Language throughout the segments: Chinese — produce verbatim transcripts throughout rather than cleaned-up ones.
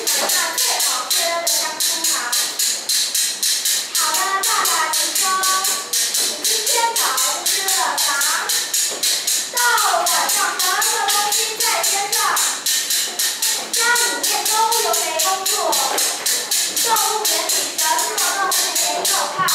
那最好吃的香酥糖。好的，爸爸请说，你今天早上吃了啥？到晚上什么东西在身上？家里面都有谁工作？动物园里什么动物没有看？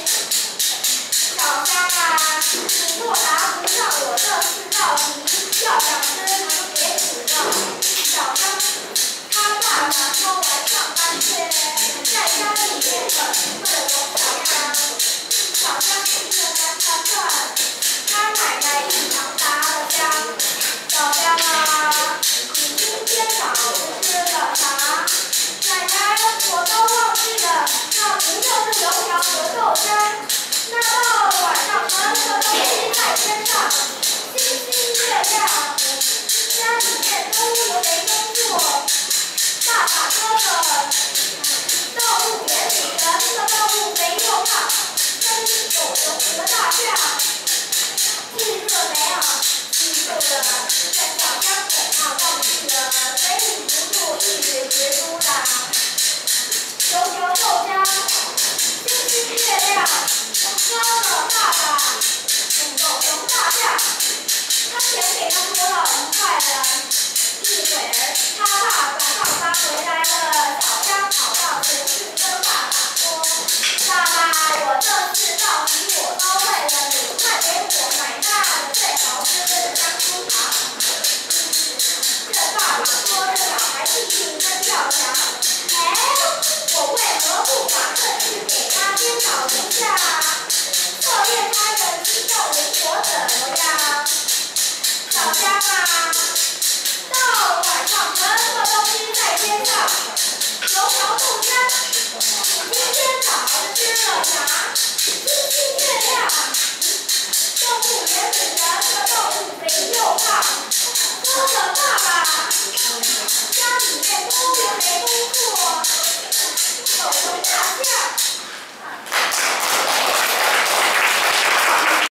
小香啊，你若答不上我这四道题，要想吃你就别指了。小香，他爸爸说完上班去，在家里面可是会有小香。小香听着团团转，他奶奶一旁搭了腔。小香啊，你今天早上吃了啥？奶奶，我都忘记了，那不就是油条和豆浆？那到晚上什么东西在身上？星星月亮，家里面都有谁工作？爸爸说的，动物园里什么动物没有看？森林狗熊和大象，记住了没有？记住了，在小香恐怕忘记了，嘴里不住一直直嘟囔。油条豆浆，星星月亮，哥哥爸爸，狗熊大象，他钱给他多了，很快的，一会儿他爸爸上班回来了。